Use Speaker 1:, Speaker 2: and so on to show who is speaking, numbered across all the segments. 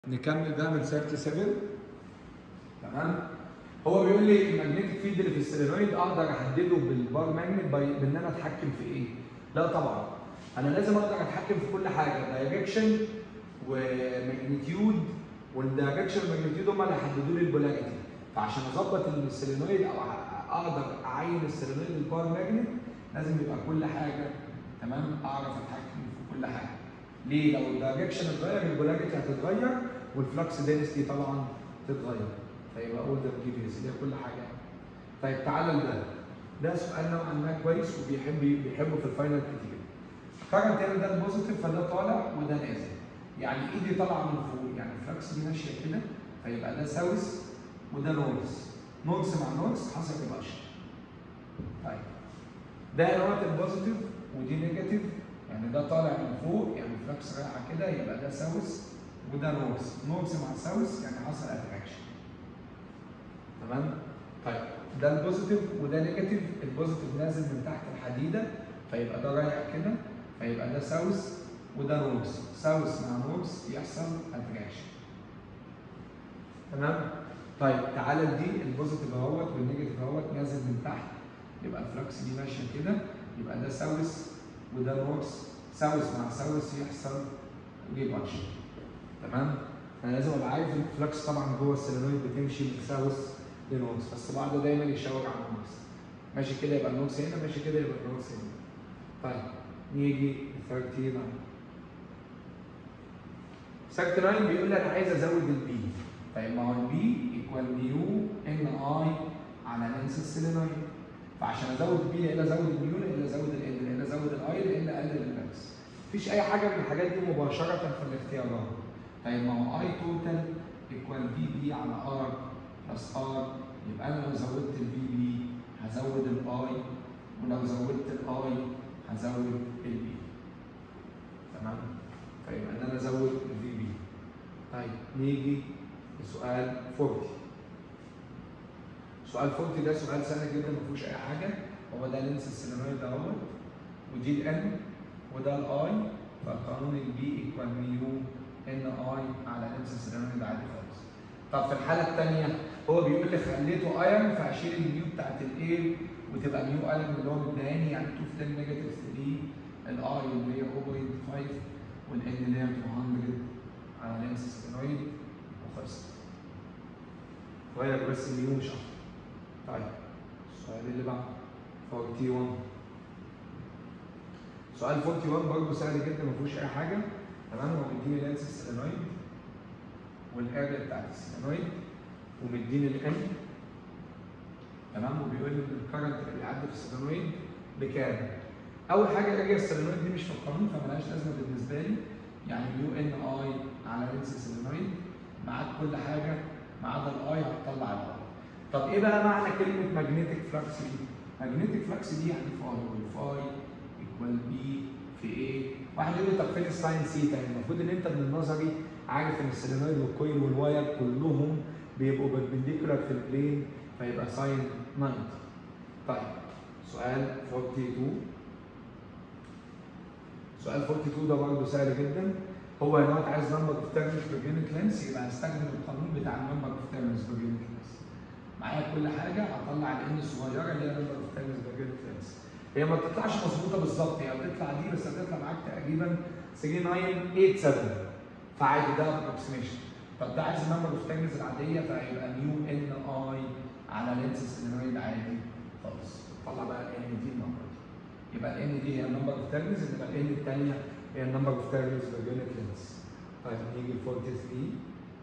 Speaker 1: نكمل ده من 37. تمام. هو بيقول لي الماجنتيك فيلد اللي في السولينويد اقدر احدده بالبار ماجنت بان انا اتحكم في ايه؟ لا طبعا. انا لازم اقدر اتحكم في كل حاجه، دايركشن وماجنتيود، والدايركشن والماجنتيود هم اللي هيحددوا لي البولاريتي. فعشان اظبط السولينويد او اقدر اعين السولينويد بالبار ماجنت لازم يبقى كل حاجه تمام، اعرف اتحكم في كل حاجه. ليه؟ لو الدايركشن اتغير البولاريتي هتتغير والفلكس دينستي طبعا تتغير. فيبقى اول ده بجيب اللي هي كل حاجه. طيب تعالى لده. ده سؤال نوعا ما كويس بيحبه في الفاينل كتير. كارنت هنا ده البوزيتيف فده طالع وده نازل. يعني ايدي طالعه من فوق، يعني الفلكس دي ماشيه كده فيبقى ده ساوث وده نورث. نورث مع نورث حصل ريبالشن. طيب ده نوت البوزيتيف ودي نيجاتيف، يعني ده طالع من فوق يعني الفلكس رايحه كده يبقى ده ساوث وده نورث. نورث مع ساوث يعني حصل اتراكشن. تمام؟ طيب ده البوزيتيف وده نيجاتيف، البوزيتيف نازل من تحت الحديده فيبقى ده رايح كده فيبقى ده ساوث وده نورث. ساوث مع نورث يحصل اتراكشن. تمام؟ طيب تعالى لدي البوزيتيف اهوت والنيجاتيف اهوت نازل من تحت يبقى الفلكس دي ماشيه كده يبقى ده ساوث وده نورث. ساوث مع ساوث يحصل ريبالشن. تمام؟ انا لازم ابقى عارف الفلكس طبعا جوه السولينويد بتمشي من ساوث لنورث، بس بعض دايما يشاور على النورث. ماشي كده يبقى النورث هنا، ماشي كده يبقى النورث هنا. طيب نيجي 39. 39 بيقول لي انا عايز ازود البي. طيب ما هو البي ايكوال نيو ان اي على لينس السولينويد. فعشان ازود البي لا الا ازود النيو لا الا ازود الان لا الا ازود الاي لا الا اقلل الفلكس. مفيش اي حاجه من الحاجات دي مباشره في الاختيارات. طيب ما هو اي توتال ايكوال في بي على ار بلس ار، يبقى انا لو زودت الفي بي هزود الاي، ولو زودت الاي هزود البي. تمام؟ فيبقى ان انا ازود الفي بي. طيب نيجي لسؤال 40. سؤال 40 ده سؤال سهل جدا ما فيهوش اي حاجه. هو ده لينس السولينويد اهوت ودي الان وده الاي، فقانون البي ايكوال ميو ان اي على لينس السولينويد عادي خالص. طب في الحاله الثانيه هو بيقول لي خليته ايرون فاشيل الميو بتاعت الاي وتبقى ميو ايرون اللي هو مداني يعني 2 في 10 نيجاتيف 3، الاي اللي هي 0.5 والان اللي هي 200 على لينس السولينويد وخلصت. غير بس الميو مش اكتر. طيب السؤال اللي بعده 41. سؤال 41 برضه سهل جدا ما فيهوش اي حاجه. تمام؟ هو مديني لينس السولينويد والاريا بتاعت السولينويد ومديني الان. تمام؟ وبيقول لي الكرنت اللي بيعدي في السولينويد بكام؟ اول حاجه الاريا السولينويد دي مش في القانون فمالهاش لازمه بالنسبه لي، يعني يو ان اي على لينس السولينويد معاك كل حاجه ما عدا الاي هتطلع الاي. طب ايه بقى معنى كلمه ماجنتيك فلكس دي؟ ماجنتيك فلكس دي يعني فاي والفاي ايكوال بي في ايه؟ واحد يقول لي طب فين الساين سيتا؟ المفروض ان انت من النظري عارف ان السولينويد والكويل والواير كلهم بيبقوا بيربنديكولار في البلين فيبقى ساين 90. طيب سؤال 42. سؤال 42 ده برضه سهل جدا. هو ان هو عايز نمبر اوف تيرنز بير يونت لينس يبقى هستخدم القانون بتاع النمبر اوف تيرنز بير يونت لينس. معايا كل حاجه هطلع الان الصغيره اللي هي نمبر اوف تيرنز بير يونت لينس. هي ما بتطلعش مظبوطه بالظبط، هي بتطلع دي بس هتطلع معاك تقريبا 3987 فعادي ده ابروكسيميشن. طب ده عايز النمبر اوف تيرنز العاديه فهيبقى نيو ان اي على لينس السولينويد عادي خالص. طلع بقى الان دي النمبر دي. يبقى الان دي هي النمبر اوف تيرنز، يبقى الان الثانيه هي النمبر اوف تيرنز بير يونت لينس. طيب نيجي ل 43.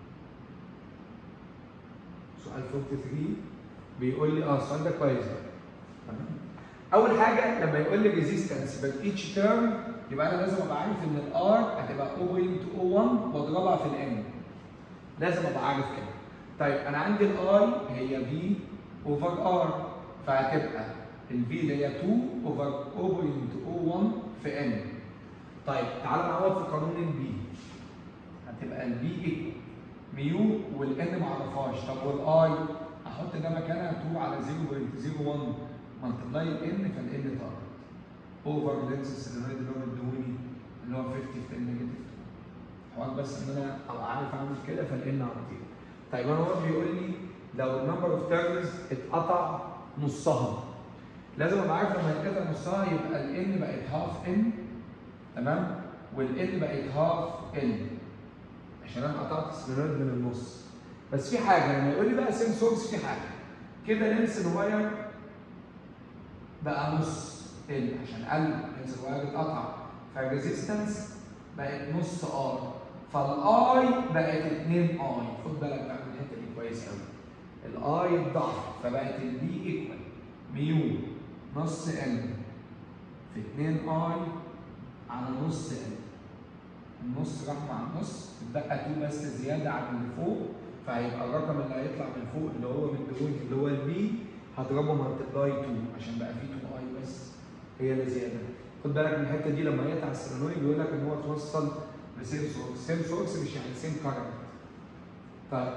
Speaker 1: سؤال 43 بيقول لي السؤال ده كويس بقى. تمام؟ اول حاجه لما يقول لي ريزيستنس بات ايتش تيرم يبقى انا لازم ابقى عارف ان الار هتبقى 0.01 واضربها في الان. لازم ابقى عارف كده. طيب انا عندي الاي هي في اوفر ار فهتبقى الفي اللي هي 2 اوفر 0.01 في ان. طيب تعالى نعوض في قانون البي. هتبقى البي ايكوال ميو والان ما اعرفهاش. طب والاي احط ده مكانها 2 على 0.01 ملتبلاي الان فالان طارت اوفر لينس السولينويد اللي هو مديهوني اللي هو 50 في 10 نيجاتيف 2. حوار بس ان انا ابقى عارف اعمل كده فالان هتطير. طيب انا هو بيقول لي لو النمبر اوف تيرنز اتقطع نصها، لازم ابقى عارف لما يتقطع نصها يبقى الان بقت هاف ان، تمام؟ والان بقت هاف ان عشان انا قطعت السولينويد من النص. بس في حاجه لما يقول لي بقى سيم سورس، في حاجه كده لينس الواير بقى نص ال عشان لينس الواير اتقطع، فالريزيستنس بقت نص ار، فالاي بقت 2 اي. خد بالك بقى من الحته دي كويس قوي. الاي اتضاعفت فبقت البي ايكوال ميو نص ال في 2 اي على نص ال. النص راح مع النص، اتبقى 2 بس زياده عن اللي فوق، فهيبقى الرقم اللي هيطلع من فوق اللي هو من دون اللي هو البي هضربه ملتبلاي 2 عشان بقى فيه 2 اي بس هي اللي زياده. خد بالك من الحته دي لما يقطع السولينويد بيقول لك ان هو توصل لسيم سورس، سيم سورس مش يعني سيم كارنت. طيب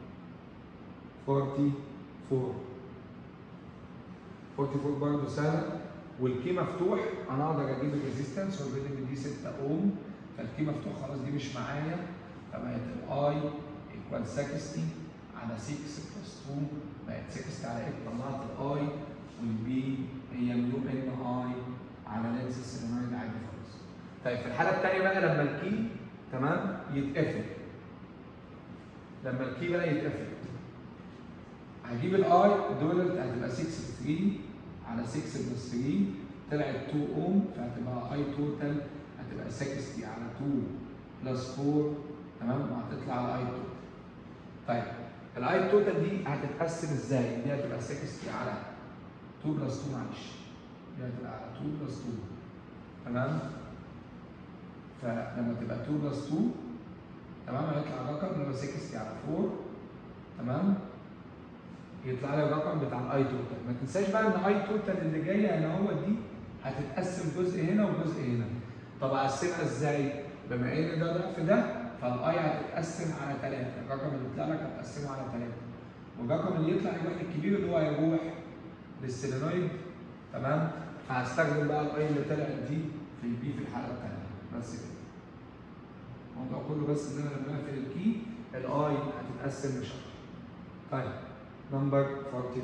Speaker 1: 44 برضه سهله، والكي مفتوح انا اقدر اجيب الريزيستنس اوريدي دي 6 اوم، فالكي مفتوح خلاص دي مش معايا، فبقت الاي ايكوال 60 على 6 بلس 2 بقت 60 على 8، طلعت الاي، والبي هي ميو ان اي على لينس السولينويد عادي خالص. طيب في الحاله الثانيه بقى لما الكي تمام يتقفل، لما الكي بقى يتقفل هجيب الاي دول هتبقى 6 في 3 على 6 بلس 3 طلعت 2 اوم، فهتبقى اي توتال هتبقى 60 على 2 بلس 4 تمام، وهتطلع الاي توتال. طيب الاي توتال دي هتتقسم ازاي؟ دي هتبقى 60 على 2 بلس 2 معلش، دي هتبقى على 2 بلس 2 تمام، فلما تبقى 2 بلس 2 تمام هيطلع الرقم اللي هو 60 على 4 تمام، يطلع لي الرقم بتاع الاي توتال. ما تنساش بقى ان اي توتال اللي جايه هنا هو دي هتتقسم جزء هنا وجزء هنا. طب اقسمها ازاي؟ بما ان ده ضعف ده فالاي هتتقسم على 3، الرقم اللي يطلع لك هتقسمه على 3، والرقم اللي يطلع الواحد الكبير اللي هو هيروح للسولينويد تمام، فهستخدم بقى الاي اللي طلعت دي في البي في الحاله الثانيه. بس كده الموضوع كله، بس ان انا لما اقفل الكي الاي هتتقسم مش اكتر. طيب نمبر 45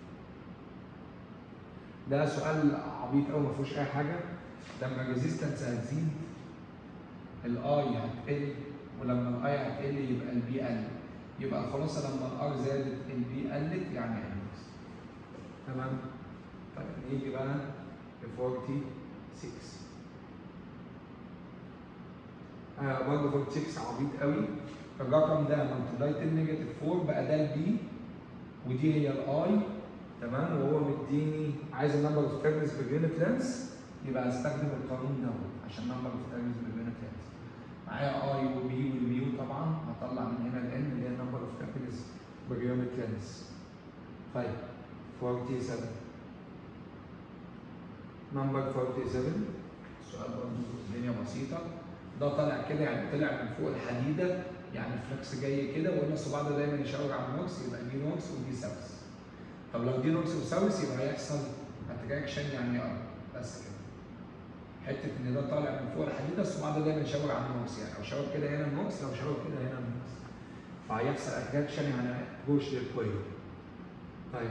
Speaker 1: ده سؤال عبيط قوي ما فيهوش اي حاجه. لما الريزيستنس هتزيد الاي هتقل، ولما الاي هتقل يبقى البي قل، يبقى الخلاصه لما الار زادت البي قلت يعني قلت تمام. طيب نيجي بقى ل 46 برضه 46 عبيط قوي. الرقم ده ملتبلاي 10 نيجاتيف 4 بقى ده البي ودي هي الاي تمام، وهو مديني عايز النمبر اوف تيرنز باليونت لينس، يبقى هستخدم القانون ده عشان نمبر اوف تيرنز باليونت لينس. معايا اي وبي والميو طبعا هطلع من هنا الان اللي هي النمبر اوف تيرنز باليونت لينس. طيب 47 نمبر 47 السؤال برضه الدنيا بسيطه. ده طالع كده يعني طلع من فوق الحديده، يعني الفلكس جاي كده، وقلنا الصباع ده دايما يشاور على النورس، يبقى دي نورس ودي ساوث. طب لو دي نورس وساوث يبقى هيحصل اتراكشن يعني يقرب، بس كده. حته ان ده طالع من فوق الحديده الصباع ده دايما يشاور على النورس، يعني لو شاور كده هنا النورس، لو شاور كده هنا النورس، فهيحصل اتراكشن يعني بوش للكويل. طيب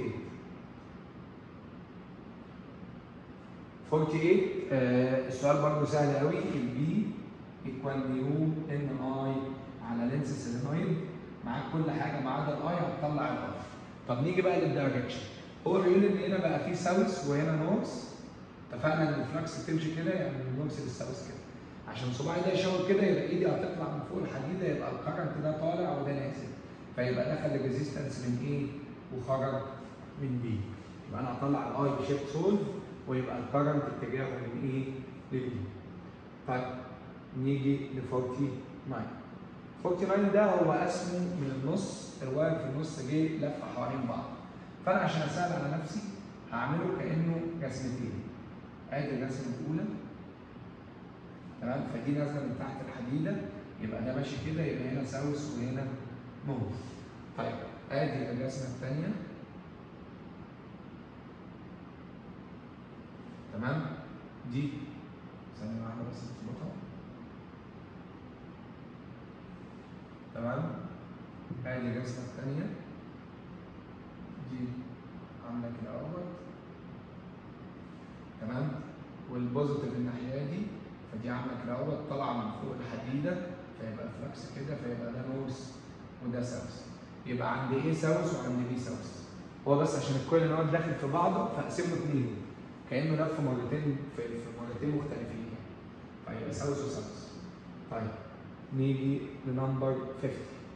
Speaker 1: 48 السؤال برضه سهل قوي. البي ايكوال ميو ان اي على لينس سيلينويد، معاك كل حاجه ما عدا الاي هتطلع الاي. طب نيجي بقى للدايركشن. هو بيقول ان هنا بقى في ساوث وهنا نورث، اتفقنا ان الفلكس تمشي كده يعني من النورث للساوث كده، عشان صباعي ده يشاور كده يبقى ايدي هتطلع من فوق الحديده، يبقى الكرنت ده طالع وده نازل، فيبقى دخل الريزيستنس من ايه وخرج من بي، يبقى انا هطلع الاي بشيفت سولف ويبقى الكرنت اتجاهه من ايه لبي. طيب نيجي ل 49. 49 ده هو اسمه من النص، الواير في النص جه لفه حوالين بعض، فانا عشان اسهل على نفسي هعمله كانه رسمتين. ادي الرسمه الاولى تمام، فدي نازله من تحت الحديده، يبقى ده ماشي كده، يبقى هنا ساوث وهنا نورث. طيب ادي الرسمه الثانيه تمام، دي ثانيه واحده بس نظبطها. تمام؟ ادي الرسمه الثانيه دي عامله كده اهوت. تمام؟ والبوزيتيف الناحيه دي، فدي عامله كده اهوت طالعه من فوق الحديده، فيبقى فلكس كده، فيبقى ده نورث وده ساوث. يبقى عند ايه ساوث وعند بي ساوث. هو بس عشان الكويل ان هو داخل في بعضه فاقسمه اثنين، كانه لف مرتين في مرتين مختلفين يعني. فيبقى ساوث وساوث. طيب نيجي لنمبر 50.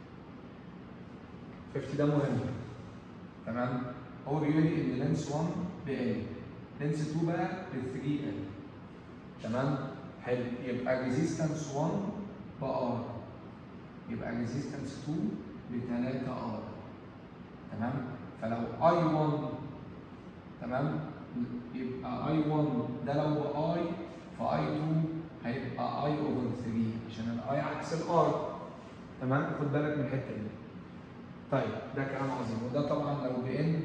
Speaker 1: 50 ده مهم. تمام؟ هو بيقول لي ان لينس 1 ب ال، لينس 2 بقى ب 3 ال. تمام؟ حلو. يبقى ريزيستنس 1 ب ار، يبقى ريزيستنس 2 ب 3 ار. تمام؟ فلو اي 1 تمام؟ يبقى اي 1 ده لو باي، فاي 2 هيبقى اي اوفر 3 عشان الاي عكس الار. تمام؟ خد بالك من الحته دي. طيب ده كلام عظيم. وده طبعا لو بان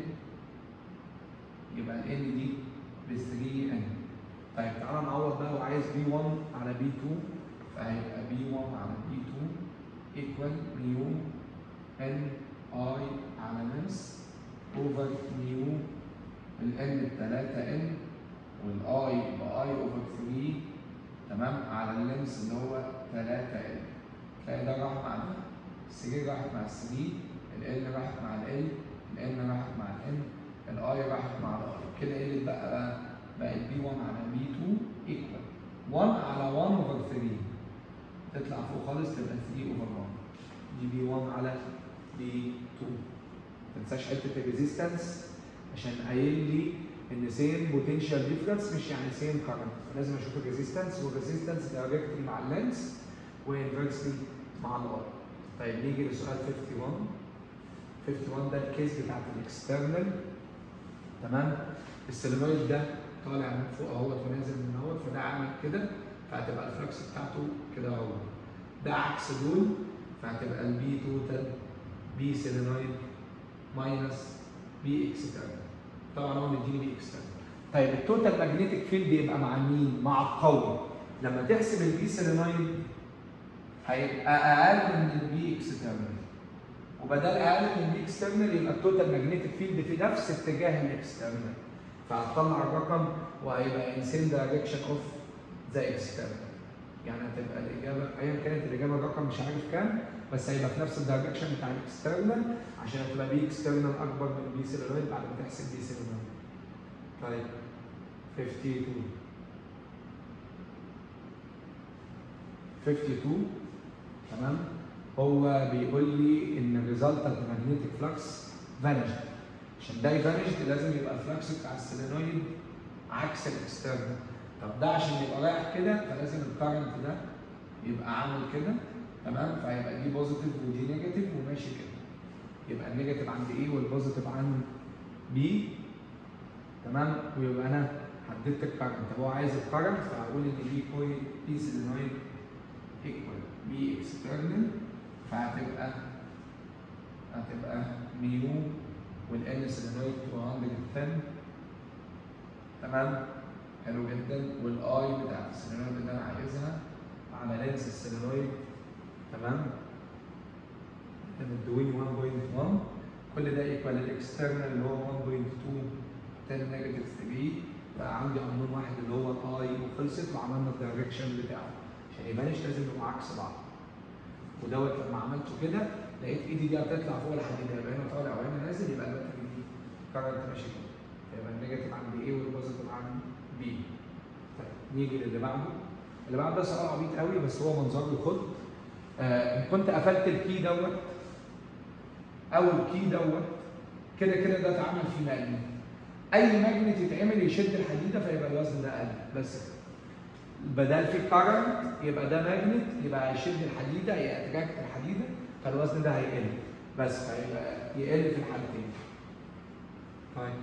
Speaker 1: يبقى الان دي ب 3 ان. طيب تعالى نعوض بقى. وعايز بي 1 على بي 2، فهيبقى بي 1 على بي 2 ايكوال ميو ان اي على لينس اوفر ميو الان ب 3 ان والاي باي اوفر 3. تمام؟ على اللينس اللي هو 3 ان. تلاقي ده راح مع ده، ال3 راحت مع ال3، ال راحت مع ال الان راحت مع الان، الاي راحت مع الاي. كده ايه اللي اتبقى بقى؟ بقت بي 1 على بي 2 ايكوال 1 على 1 اوفر 3. تطلع فوق خالص تبقى 3 اوفر 1. دي بي 1 على بي 2. ما تنساش حته الريزيستنس عشان قايل لي ان سيم بوتنشال ديفرنس مش يعني سيم كارنت، فلازم اشوف الريزيستنس، والريزيستنس دايركتلي مع اللينس وانفرسلي مع الار. طيب نيجي لسؤال 51. 51 ده الكيس بتاعت الاكسترنال. تمام؟ السولينويد ده طالع من فوق اهوت ونازل من اهوت، فده عامل كده، فهتبقى الفلكس بتاعته كده اهو. ده عكس دول، فهتبقى البي توتال بي سولينويد ماينس بي اكسترنال. طبعا هو مديني بي اكسترنال. طيب التوتال ماجنتيك فيلد يبقى مع مين؟ مع القوي. لما تحسب البي سولينويد هيبقى اقل من البي اكسترنال، وبدل اقل من البي اكسترنال يبقى التوتال ماجنتيك فيلد في نفس اتجاه الاكسترنال، فهتطلع الرقم وهيبقى ان سيم دايركشن اوف ذا اكسترنال. يعني هتبقى الاجابه ايا كانت الاجابه الرقم مش عارف كام، بس هيبقى في نفس الدايركشن بتاع الاكسترنال عشان هتبقى بي اكسترنال اكبر من بي سولينويد بعد ما تحسب بي سولينويد. طيب 52 تمام؟ هو بيقول لي ان الريزلتنت ماجنتيك فلكس فانيشد. عشان ده يفانيشد لازم يبقى الفلكس بتاع السولينويد عكس الاكسترنال. طب ده عشان يبقى رايح كده فلازم الكارنت ده يبقى عامل كده. تمام؟ فهيبقى دي بوزيتيف ودي نيجاتيف وماشي كده. يبقى النيجاتيف عند ايه والبوزيتيف عند بي. تمام؟ ويبقى انا حددت الكارنت. طب هو عايز الكارنت، فهقول ان دي كويل بي سولينويد ايكوال بي اكسترنال، فهتبقى ميو والان سولينويد 210. تمام؟ حلو جدا. والاي بتاعت السولينويد اللي انا عايزها على لينس السولينويد. تمام؟ مدوني 1.1. كل ده ايكوال الاكسترنال اللي هو 1.2 10 نيجاتيف 3. بقى عندي قانون واحد اللي هو الاي وخلصت، وعملنا الدايركشن بتاعه. عشان يبانش لازم يبقوا عكس بعض. ودوت لما عملته كده لقيت ايدي دي هتطلع فوق الحديده، يبقى هنا طالع وهنا نازل، يبقى الباتري دي كارنت ماشي كده. يبقى النيجاتيف عند ايه والبوزيتيف عند بي. طيب نيجي للي بعده. اللي بعده ده سؤال عبيط قوي بس هو منظر له خد. ان كنت قفلت الكي دوت او الكي دوت كده كده ده اتعمل فيه ماجنت. اي ماجنت يتعمل يشد الحديده فيبقى الوزن ده اقل بس كده. بدل في كارنت يبقى ده ماجنت، يبقى هيشد الحديده يأتراكت الحديده، فالوزن ده هيقل بس، فيبقى يقل في الحالتين. طيب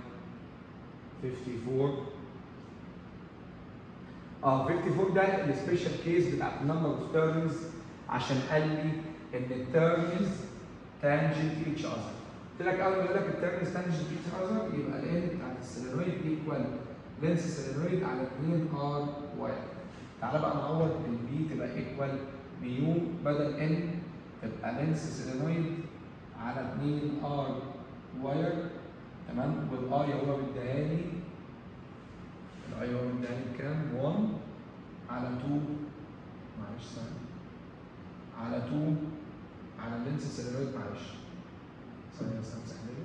Speaker 1: 54 ده السبيشال كيس بتاعت النمبر اوف تيرنز، عشان قال لي ان التيرنز تانجنت ايتش اذر. قلت لك اول ما يقول لك التيرنز تانجنت ايتش اذر يبقى الان بتاعت السولينويد ايكوال لينس السولينويد على 2 ار واي. تعالى بقى نعوض البي تبقى ايكوال ميو بدل ان تبقى لينس سيلينويد على 2 ار واير، تمام؟ والاي هو مديهاني، الاي هو مديهاني بكام؟ 1 على 2، معلش ثانية، على 2 على اللينس سيلينويد، معلش ثانية بس امسح دي،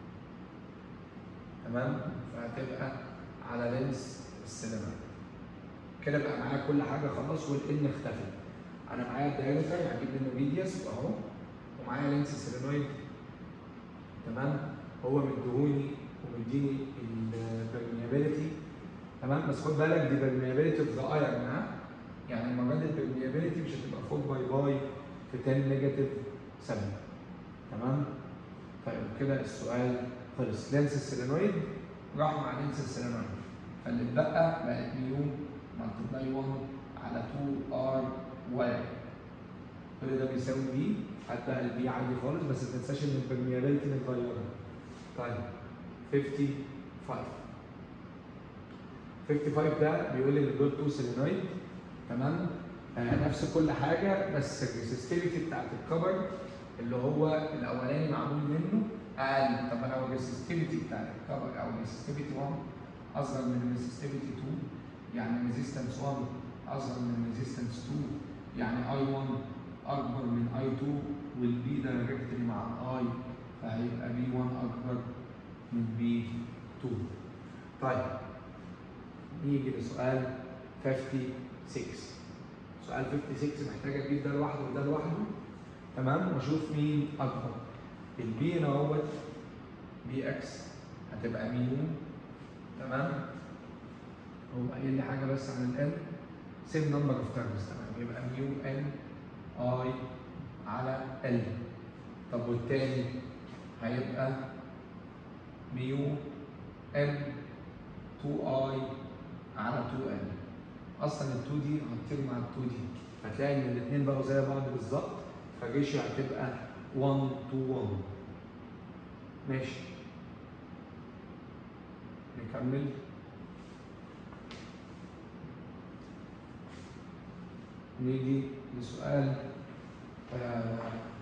Speaker 1: تمام؟ فهتبقى على لينس السيلينويد. كده بقى معايا كل حاجة خلاص، والان اختفت. انا معايا الدايركتر هجيب منه ريديوس اهو، ومعايا لينس سيلينويد، تمام؟ هو مديهوني ومديني البرميابيلتي، تمام؟ بس خد بالك دي برميابيلتي اوف ذا ايرون، ها؟ يعني المره دي البرميابيلتي مش هتبقى 4 باي في 10 نيجاتيف 7، تمام؟ طيب كده السؤال خلص. لينس السيلينويد راح مع لينس السيلينويد، فاللي اتبقى بقت ميو ملتبلاي 1 على 2 ار واي، كل ده بيساوي بي، هتبقى البي عادي خالص، بس ما تنساش ان البرميابيلتي متغيره. طيب 55 ده بيقول ان دول 2 سيلينويد، تمام؟ نفس كل حاجه، بس الريسستيفيتي بتاعت الكبر اللي هو الاولاني معمول منه اقل. طب لو الريسستيفيتي بتاعت الكبر او الريسستيفيتي 1 اصغر من الريسستيفيتي 2، يعني ريزيستنس 1 اصغر من ريزيستنس 2، يعني اي 1 اكبر من اي 2، والبي دايركتلي مع الاي، فهيبقى بي 1 اكبر من بي 2. طيب نيجي لسؤال 56. سؤال 56 محتاج اجيب ده لوحده وده لوحده، تمام؟ واشوف مين اكبر. البي هنا اهوت بي اكس هتبقى ميو، تمام؟ هو قايل لي حاجه بس عن الان، سيم نمبر اوف تيرمز، تمام؟ يبقى ميو ان اي على ال. طب والتاني هيبقى ميو ان 2 اي على 2 ال. اصلا ال 2 دي هتطير مع ال 2 دي، هتلاقي ان الاثنين بقوا زي بعض بالظبط، فالريشيو هتبقى 1 to 1. ماشي، نكمل. نيجي لسؤال